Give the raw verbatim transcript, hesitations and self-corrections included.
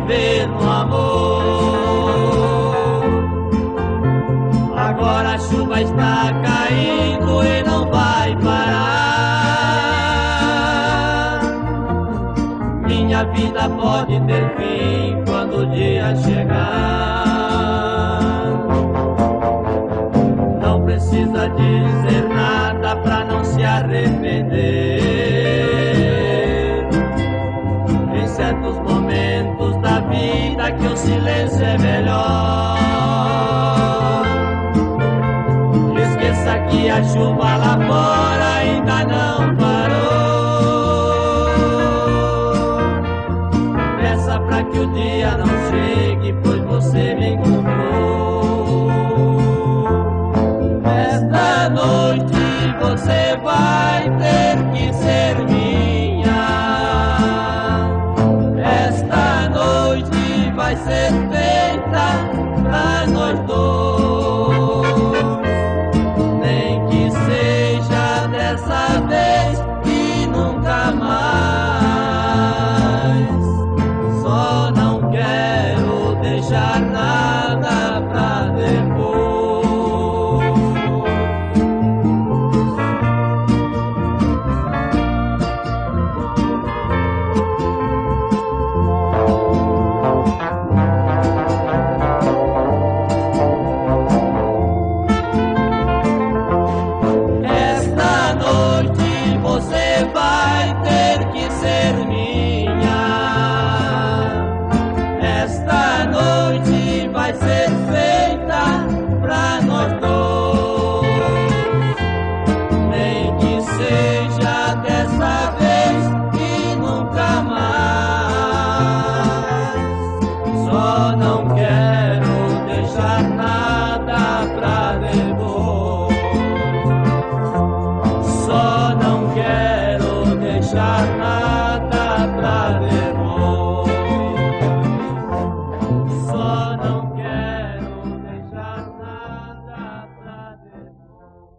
viver no amor. Agora a chuva está caindo e não vai parar. Minha vida pode ter fim quando o dia chegar. Não precisa dizer nada pra não se arrepender. Em certos momentos da vida que o silêncio é melhor. Esqueça que a chuva lá fora ainda não parou. Peça pra que o dia não chegue, pois você me encontrou. Esta noite você vai ter que ser minha. Esta noite vai ser feita pra nós dois. Nem que seja dessa vez e nunca mais. Só não quero deixar nada pra depois. Você vai ter que ser minha. Esta noite vai ser feita pra nós dois. Nem que seja dessa vez e nunca mais. Só não quero deixar nada pra depois. Só não quero deixar